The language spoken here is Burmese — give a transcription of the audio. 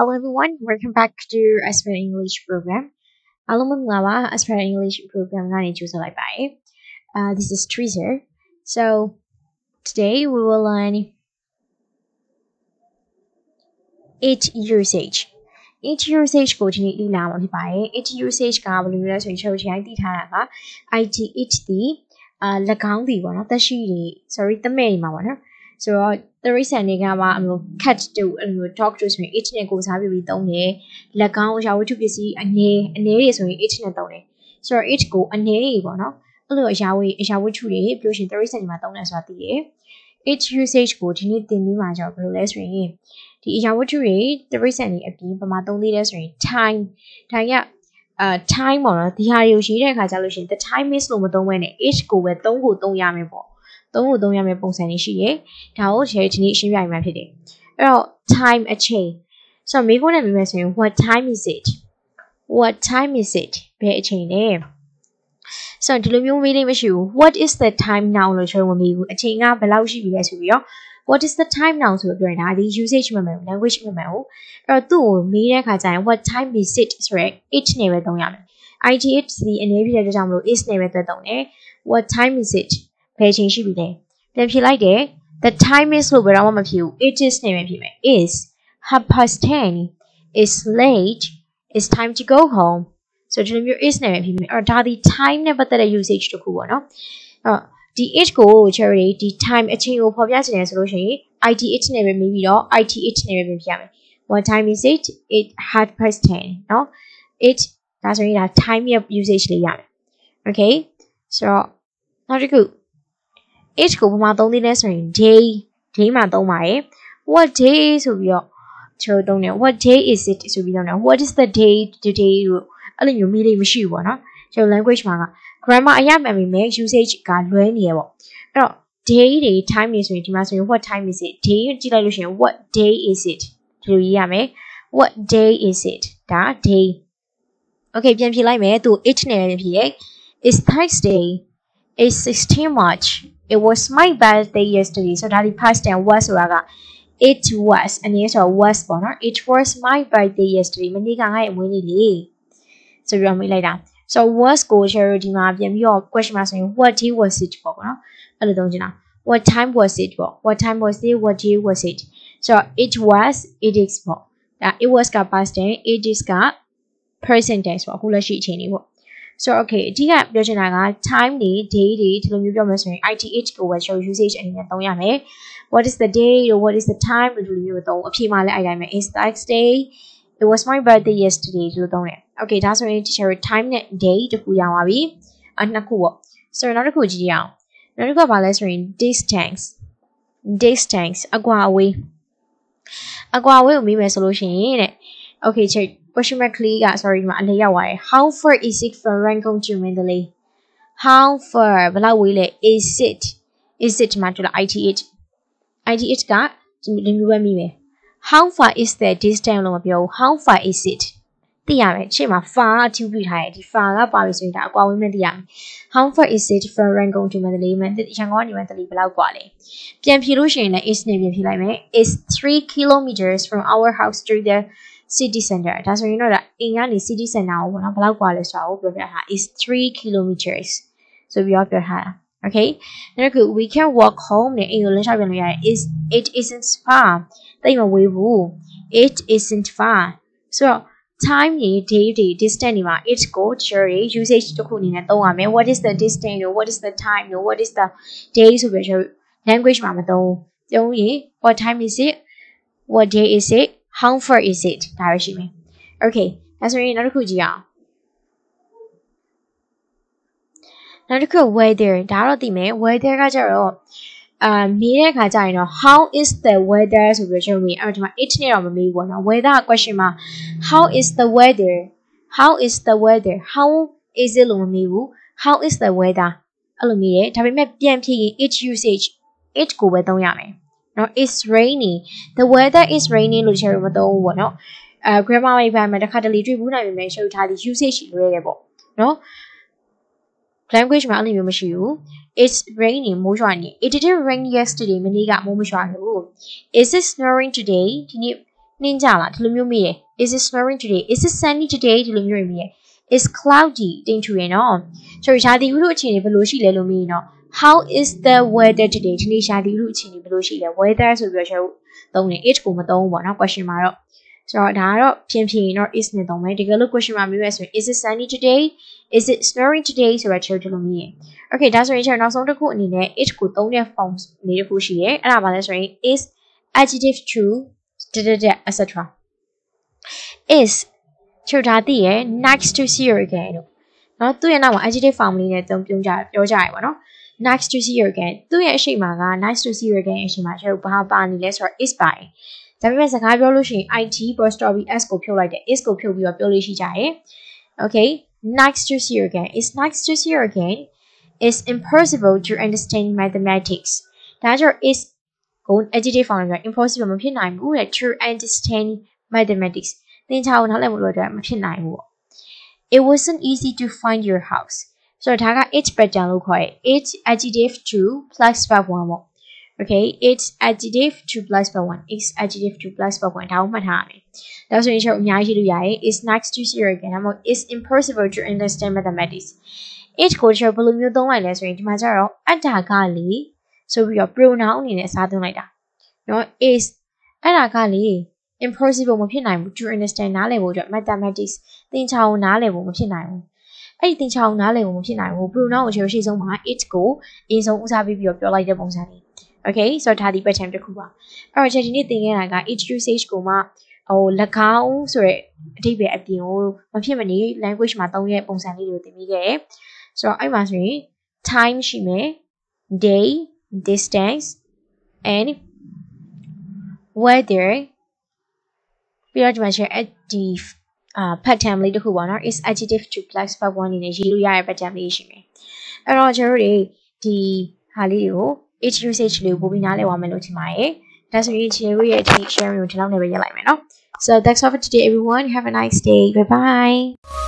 Hello everyone, welcome back to Aspire English program. Hello mga Aspire English program nga ni choose like bye. This is Treasure. So today we will learn it usage. It usage ကိုဒီနေ့လေ့လာမှာဖြစ်ပါတယ်။ It usage ကဘယ်လိုလဲဆိုရင်ကျွန်တော်ဒီတိုင်းသိထားတာက IT it ဒီ၎င်းဒီပေါ့နော်တက်ရှိတွေ sorry တမဲ့တွေမှာပေါ့နော်ဆိုတော့တရိษံတွေကမှအမျိုး cat တို့အမျိုး dog တို့ဆိုရင် it နဲ့ကိုစားပြီးသုံးတယ်၎င်းအရာဝတ္ထုပစ္စည်းအနေတွေဆိုရင် it နဲ့သုံးတယ်ဆိုတော့ it ကိုအနေတွေပေါ့နော်အဲ့လိုအရာဝတ္ထုတွေပြီးလို့ရှိရင်တရိษံတွေမှာသုံးတယ်ဆိုတာသိတယ် it usage ကိုဒီနေ့သင်ပြီးမှကျတော့ဘယ်လိုလဲဆိုရင်ဒီအရာဝတ္ထုတွေတရိษံတွေအပြင်ဘာမှသုံးသေးလဲဆိုရင် time ကtime ပေါ့နော်ဒီဟာတွေကိုရေးတဲ့အခါကျလို့ရှိရင် the time is လို့မသုံးဘဲနဲ့ it ကိုပဲ3ကိုသုံးရမယ်ပေါ့3ကိုသုံးရမယ်ပုံစံလေးရှိတယ်ဒါကိုဒီနေ့ရှင်းပြရမှာဖြစ်တယ်အဲ့တော့ time အချိန်ဆိုတော့မိဖို့နဲ့မိမယ်ဆိုရင် what time is it ဘယ်အချိန်လဲဆိုတော့ဒီလိုမျိုးမေးလေးမရှိဘူး what is the time now လို့ကျွန်တော်မမေးဘူးအချိန်ကဘယ်လောက်ရှိပြီလဲဆိုပြီးတော့ what is the time now ဆိုပြီးပြောရင်ဒါဒီ usage မှန်မယ် language မှန်မယ်အဲ့တော့သူ့ကိုမေးတဲ့အခါကျရင် what time is it ဆိုရဲ it နဲ့ပဲသုံးရမယ် it ဒီအနေပြတဲ့ကြောင့်မလို့ is နဲ့ပဲသုံးတယ် what time is it ဘယ်အချိန်ရှိပြီလဲပြန်ဖြေလိုက်တယ် the time is လို့ဘယ်တော့မှမဖြစ်ဘူး it is နဲ့ပဲဖြစ်မယ် is 10:30 is late it's time to go home ဆိုတော့ဒီလိုမျိုး is နဲ့ပဲဖြစ်မယ်အဲ့တော့ဒါဒီ time နဲ့ပတ်သက်တဲ့ usage တစ်ခုပေါ့နော်အဲ့ဒီ it ကို cherry ဒီ time အချိန်ကိုဖော်ပြချင်တယ်ဆိုလို့ရှိရင် it it နဲ့ပဲမေးပြီးတော့ it it နဲ့ပဲပြင်ပြရမယ် what time is it 10:30เนาะ it ဒါဆိုရင်ဒါ time ရဲ့ usage လေးရမယ် okay ဆိုတော့နောက်တစ်ခု it ကိုဘာမှသုံးသေးလဲဆိုရင် day မှာသုံးပါတယ် what day ဆိုပြီးတော့ကျွန်တော်သုံးတယ် what day is it ဆိုပြီးတော့ what is the day today လို့အဲ့လိုမျိုးမေးလို့မရှိဘူးပေါ့နော်ကျွန်တော် language မှာက grammar အရမှန်ပေမဲ့ usage ကလွဲနေရပေါ့အဲ့တော့ day တွေ time တွေဆိုရင်ဒီမှာဆိုရင် what time is it day ကြည့်လိုက်လို့ရှိရင် what day is it ဒီလိုရေးရမယ် what day is it ဒါ day okay ပြန်ဖြေလိုက်မယ်သူ it နဲ့ပြန်ဖြေရဲ့ it's Thursday it's 16 March it was my birthday yesterday ဆိုတော့ဒါဒီ past tense was ဆိုတာက it was အနေနဲ့ဆိုတော့ was ပေါ့နော် it was my birthday yesterday မနေ့ကငါ့ရဲ့မွေးနေ့လေဆိုပြီးတော့မေးလိုက်တာ so was ကို share ဒီမှာပြန်ပြီးတော့ question မှာဆိုရင် what day was it ပေါ့နော်အဲ့လိုသုံးချင်တာ what time was it ပေါ့ what time was it what day was it so it was it is ပေါ့ဒါ it was က past tense it is က present tense ပေါ့အခုလက်ရှိအချိန်လေးပေါ့ so okay အဓိကပြောချင်တာက time တွေ day တွေဒီလိုမျိုးပြောမယ်ဆိုရင် it it ကိုပဲ show usage အနေနဲ့သုံးရမယ် what is the day or what is the time လို့ဒီလိုမျိုးသုံးအဖြေမှာလည်းအဲ့တိုင်းပဲ it's Thursday it was my birthday yesterday လို့သုံးတယ် okay ဒါဆိုရင် teacher time နဲ့ day တခုရပါပြီနှစ်ခုပေါ့ so နောက်တစ်ခုကြည့်ရအောင်နောက်တစ်ခုကဘာလဲဆိုရင် distance အကွာအဝေးကိုမေးမယ်ဆိုလို့ရှိရင်တဲ့ okay check question mark လေးက sorry ဒီမှာအလဲရောက်သွားတယ် how far is it from Rangoon to Mandalay how far ဘယ်လောက်ဝေးလဲ is it မှာတူလား it it ကဒီလိုပဲမေးမယ် how far is the distance လို့မပြောဘူး how far is it သိရမယ်ရှေ့မှာ far အထူးပြထားတယ်ဒီ far ကပါပြီဆိုရင်ဒါအကွာဝေးမှသိရမယ် how far is it from Rangoon to Mandalay ရန်ကုန်ကနေမန္တလေးဘယ်လောက်กว่าလဲပြန်ဖြေလို့ရှိရင်လည်း is နဲ့ပြန်ဖြေလိုက်မယ် is 3 kilometers from our house to the city center ဒါဆိုရင်တော့ဒါအိမ်ကနေ city center ကိုပေါ့နော်ဘယ်လောက်กว่าလဲဆိုတာကိုပြောပြတာ is 3 kilometers ဆိုပြီးတော့ပြောထားတာ okay နောက်တစ်ခု we can walk home နဲ့အိမ်ကိုလမ်းလျှောက်ပြန်လို့ရတယ် it isn't far တိတ်မဝေးဘူး it isn't far ဆိုတော့ time တွေ day တွေ distance တွေမှာ it ကို theory usage တစ်ခုအနေနဲ့သုံးရမယ် what is the distance or what is the time or what is the day ဆိုပြီးတော့ language မှာမသုံးဘူးရင် what time is it what day is it how far is it ဒါပဲရှိမယ် okay ဒါဆိုရင်နောက်တစ်ခုကြည့်အောင်နောက်တစ်ခု weather ဒါတော့သိမယ် weather ကကြတော့မေးတဲ့အခါကျရင်တော့ how is the weather ဆိုပြီးတော့ကျွန်တော်မေးအဲ့တော့ဒီမှာ it နဲ့တော့မမေးဘူးပေါ့နော် weather question မှာ how is the weather how is it လို့မမေးဘူး how is the weather အဲ့လိုမေးတယ်ဒါပေမဲ့ပြန်ဖြေရင် it usage it ကိုပဲသုံးရမယ်နော် it's raining the weather is raining လို့ကျွန်တော်မသုံးဘူးပေါ့နော်grammar ပိုင်းမှာတစ်ခါတလေတွေ့ဘူးနိုင်ပေမဲ့ရှုပ်ထားသည် usage လွဲတယ်ပေါ့နော် language မှာအဲ့လိုမျိုးမရှိဘူး it's raining မိုးရွာနေ it didn't rain yesterday မနေ့ကမိုးမရွာဘူး is it snowing today ဒီနေ့ Ninja la tilumyo miye. Is it snowing today? Is it sunny today? Tilumyo miye. Is cloudy tinchu no. So shadi uru chini beloshi le lumi no. How is the weather today? Tini shadi uru chini beloshi le weather so byo show tong ne h ko ma tong bo no question mark. So da ro phyin phyin no is ne tong mai. Digalo question mark mi so is it sunny today? Is it snowing today? So show tilumi. Okay, that's why now song to ani ne h ko tong ne form ne tku shi ye. Ara ba le so is adjective true etc. Is true da ti ye nice to see you again. No, tu ye na ma adjective form ni ne tong pyong ja pyo ja ba no. Nice to see you again. Tu ye a shape ma ga nice to see you again a shape ma show ba ba ni le so is by. ဒါပေမဲ့စကားပြောလို့ရှိရင် IT apostrophe s ကိုဖြုတ်လိုက်တယ် is ကိုဖြုတ်ပြီးတော့ပြောလို့ရှိကြတယ် Okay, nice to see you again. It's nice to see you again. It's impossible to understand mathematics. ဒါကြောင့် is ကို adjective form နဲ့ impossible မဖြစ်နိုင်ဘူးတဲ့ to understand mathematics သင်္ချာကိုနားလည်ဖို့အတွက်မဖြစ်နိုင်ဘူးပေါ့ It wasn't easy to find your house. ဆိုတော့ဒါက it pattern လို့ခေါ်တယ် it adjective to plus verb 1ပေါ့ Okay, it's adjective to plus verb 1. It's adjective to plus verb 1. ဒါကိုမှတ်ထားရမယ်။ဒါဆိုရင်ကျွန်တော်အများကြီးရေးလို့ရတယ် It's nice to see you again. ဒါမှမဟုတ် It's impossible to understand mathematics. It ကိုကျွန်တော်ဘယ်လိုမျိုးသုံးလိုက်လဲဆိုရင်ဒီမှာကျတော့အတ္တကလေဆိုပြီးတော့ pronoun အနေနဲ့အစားသုံးလိုက်တာ။နော် is အဲ့ဒါကလေ impossible မဖြစ်နိုင်ဘူး to understand နားလည်ဖို့အတွက် mathematics သင်္ချာကိုနားလည်ဖို့မဖြစ်နိုင်ဘူး။အဲ့ဒီသင်္ချာကိုနားလည်ဖို့မဖြစ်နိုင်ဘူး pronoun ကိုကျွန်တော်ရှေ့ဆုံးမှာ it ကိုအရင်ဆုံးဦးစားပေးပြီးတော့ပြောလိုက်တဲ့ပုံစံလေး Okay, so ဒါဒီ pattern တစ်ခုပါအဲ့တော့ကျွန်တော်ဒီနေ့သင်ခဲ့တာက each usage ကိုမှ၎င်းဆိုရဲအဓိပ္ပာယ်အပြင်ကိုမဖြစ်မနေ language မှာသုံးတဲ့ပုံစံလေးတွေကိုသင်မိခဲ့တယ်ဆိုတော့အဲ့မှာဆိုရင် time ရှိမယ် day distance and weather ပြီးတော့ဒီမှာရှိဒီ pattern လေးတစ်ခုပေါ့နော် is adjective to plus verb 1အနေနဲ့ရေးလို့ရတဲ့ pattern လေးရှိမယ်အဲ့တော့ကျွန်တော်တို့ဒီဟာလေးကိုeach usage လေးကိုပို့ပြီးနားလည်သွားမယ်လို့ထင်ပါတယ်။ဒါဆိုရင်ချီရဲ့ရဲ့ sharing ကိုဒီလောက်နဲ့ပဲရပ်လိုက်မယ်နော်။ So that's all for today everyone. Have a nice day. Bye bye.